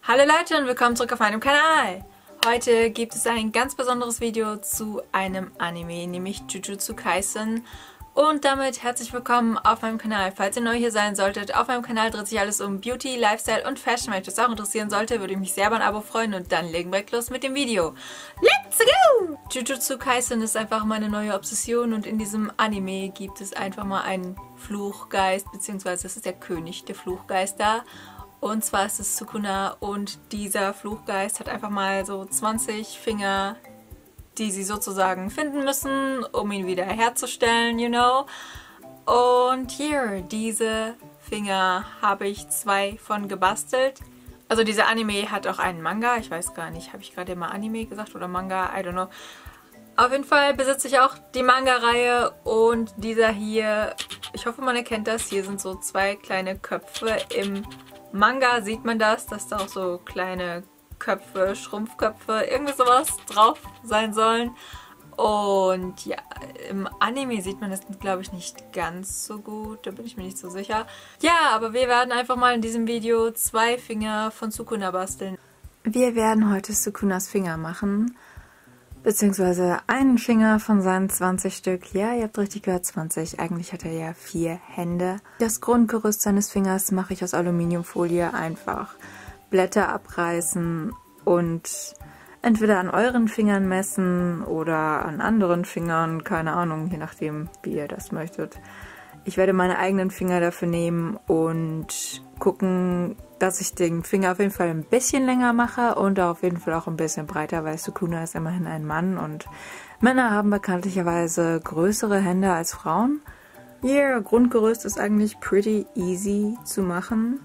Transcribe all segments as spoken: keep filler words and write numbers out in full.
Hallo Leute und willkommen zurück auf meinem Kanal. Heute gibt es ein ganz besonderes Video zu einem Anime, nämlich Jujutsu Kaisen. Und damit herzlich willkommen auf meinem Kanal. Falls ihr neu hier sein solltet, auf meinem Kanal dreht sich alles um Beauty, Lifestyle und Fashion. Wenn euch das auch interessieren sollte, würde ich mich sehr über ein Abo freuen und dann legen wir direkt los mit dem Video. Let's go! Jujutsu Kaisen ist einfach meine neue Obsession und in diesem Anime gibt es einfach mal einen Fluchgeist, beziehungsweise es ist der König der Fluchgeister. Und zwar ist es Sukuna und dieser Fluchgeist hat einfach mal so zwanzig Finger, die sie sozusagen finden müssen, um ihn wieder herzustellen, you know. Und hier, diese Finger habe ich zwei von gebastelt. Also dieser Anime hat auch einen Manga, ich weiß gar nicht, habe ich gerade immer Anime gesagt oder Manga, I don't know. Auf jeden Fall besitze ich auch die Manga-Reihe und dieser hier, ich hoffe man erkennt das, hier sind so zwei kleine Köpfe. Im Manga sieht man das, dass da auch so kleine Köpfe, Schrumpfköpfe, irgendwie sowas drauf sein sollen. Und ja, im Anime sieht man das, glaube ich, nicht ganz so gut. Da bin ich mir nicht so sicher. Ja, aber wir werden einfach mal in diesem Video zwei Finger von Sukuna basteln. Wir werden heute Sukunas Finger machen. Beziehungsweise einen Finger von seinen zwanzig Stück. Ja, ihr habt richtig gehört, zwanzig. Eigentlich hat er ja vier Hände. Das Grundgerüst seines Fingers mache ich aus Aluminiumfolie einfach. Blätter abreißen und entweder an euren Fingern messen oder an anderen Fingern, keine Ahnung, je nachdem, wie ihr das möchtet. Ich werde meine eigenen Finger dafür nehmen und gucken, dass ich den Finger auf jeden Fall ein bisschen länger mache und auf jeden Fall auch ein bisschen breiter, weil Sukuna ist immerhin ein Mann und Männer haben bekanntlicherweise größere Hände als Frauen. Ihr Grundgerüst ist eigentlich pretty easy zu machen.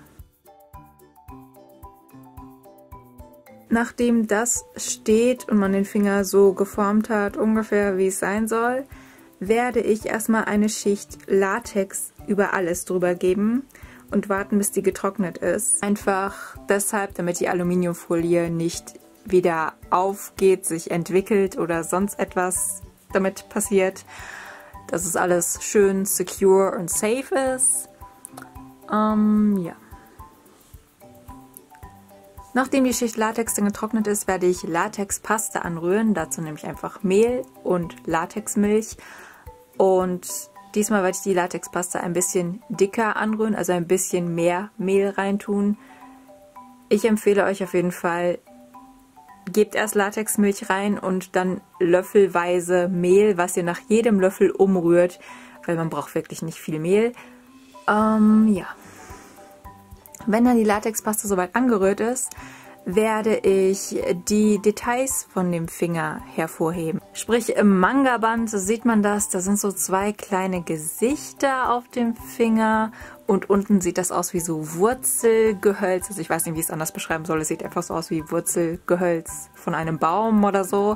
Nachdem das steht und man den Finger so geformt hat, ungefähr wie es sein soll, werde ich erstmal eine Schicht Latex über alles drüber geben und warten, bis die getrocknet ist. Einfach deshalb, damit die Aluminiumfolie nicht wieder aufgeht, sich entwickelt oder sonst etwas damit passiert. Dass es alles schön secure und safe ist. Ähm, ja. Nachdem die Schicht Latex dann getrocknet ist, werde ich Latexpaste anrühren. Dazu nehme ich einfach Mehl und Latexmilch. Und diesmal werde ich die Latexpaste ein bisschen dicker anrühren, also ein bisschen mehr Mehl reintun. Ich empfehle euch auf jeden Fall, gebt erst Latexmilch rein und dann löffelweise Mehl, was ihr nach jedem Löffel umrührt, weil man braucht wirklich nicht viel Mehl. Ähm, ja. Wenn dann die Latexpaste soweit angerührt ist, werde ich die Details von dem Finger hervorheben. Sprich, im Manga-Band sieht man das, da sind so zwei kleine Gesichter auf dem Finger und unten sieht das aus wie so Wurzelgehölz. Also ich weiß nicht, wie ich es anders beschreiben soll. Es sieht einfach so aus wie Wurzelgehölz von einem Baum oder so.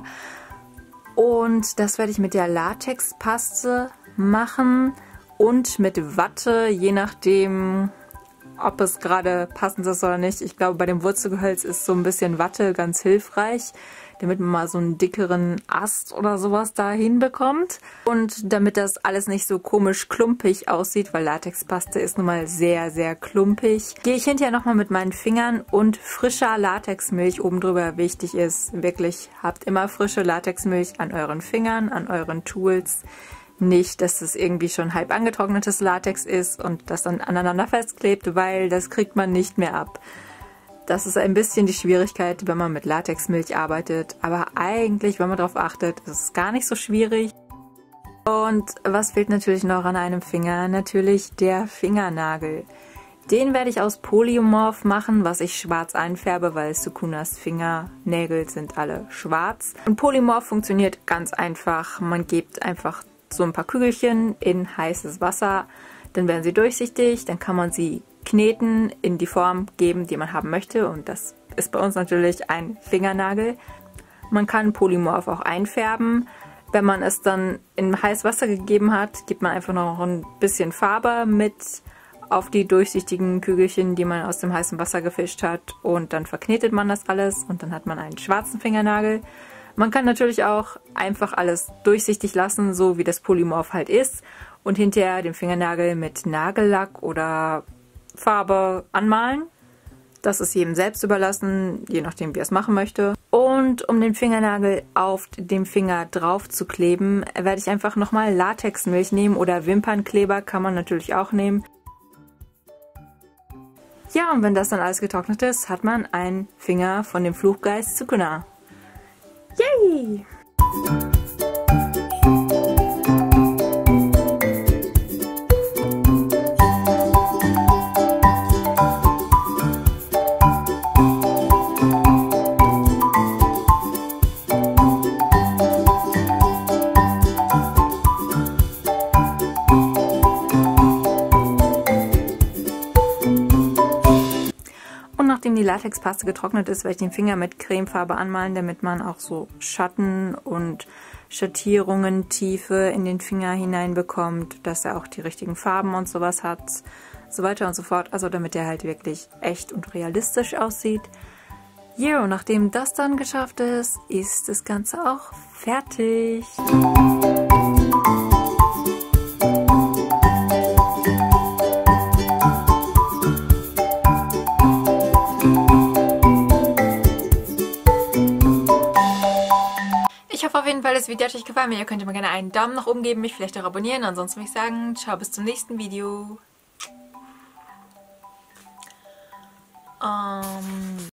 Und das werde ich mit der Latexpaste machen und mit Watte, je nachdem, ob es gerade passend ist oder nicht. Ich glaube, bei dem Wurzelgehölz ist so ein bisschen Watte ganz hilfreich, damit man mal so einen dickeren Ast oder sowas da hinbekommt. Und damit das alles nicht so komisch klumpig aussieht, weil Latexpaste ist nun mal sehr, sehr klumpig, gehe ich hinterher nochmal mit meinen Fingern und frischer Latexmilch oben drüber. Wichtig ist wirklich, habt immer frische Latexmilch an euren Fingern, an euren Tools. Nicht, dass es irgendwie schon halb angetrocknetes Latex ist und das dann aneinander festklebt, weil das kriegt man nicht mehr ab. Das ist ein bisschen die Schwierigkeit, wenn man mit Latexmilch arbeitet, aber eigentlich, wenn man darauf achtet, ist es gar nicht so schwierig. Und was fehlt natürlich noch an einem Finger? Natürlich der Fingernagel. Den werde ich aus Polymorph machen, was ich schwarz einfärbe, weil Sukunas Fingernägel sind alle schwarz. Und Polymorph funktioniert ganz einfach. Man gibt einfach so ein paar Kügelchen in heißes Wasser, dann werden sie durchsichtig, dann kann man sie kneten, in die Form geben, die man haben möchte und das ist bei uns natürlich ein Fingernagel. Man kann Polymorph auch einfärben. Wenn man es dann in heißes Wasser gegeben hat, gibt man einfach noch ein bisschen Farbe mit auf die durchsichtigen Kügelchen, die man aus dem heißen Wasser gefischt hat und dann verknetet man das alles und dann hat man einen schwarzen Fingernagel. Man kann natürlich auch einfach alles durchsichtig lassen, so wie das Polymorph halt ist und hinterher den Fingernagel mit Nagellack oder Farbe anmalen. Das ist jedem selbst überlassen, je nachdem wie er es machen möchte. Und um den Fingernagel auf dem Finger drauf zu kleben, werde ich einfach nochmal Latexmilch nehmen oder Wimpernkleber kann man natürlich auch nehmen. Ja, und wenn das dann alles getrocknet ist, hat man einen Finger von dem Fluchgeist Sukuna. Yay! Nachdem die Latexpaste getrocknet ist, werde ich den Finger mit Cremefarbe anmalen, damit man auch so Schatten und Schattierungen, Tiefe in den Finger hineinbekommt, dass er auch die richtigen Farben und sowas hat, so weiter und so fort. Also damit er halt wirklich echt und realistisch aussieht. Ja, und nachdem das dann geschafft ist, ist das Ganze auch fertig. Ich hoffe auf jeden Fall, das Video hat euch gefallen. Wenn ihr könnt ihr mir gerne einen Daumen nach oben geben, mich vielleicht auch abonnieren. Ansonsten würde ich sagen, ciao, bis zum nächsten Video. Ähm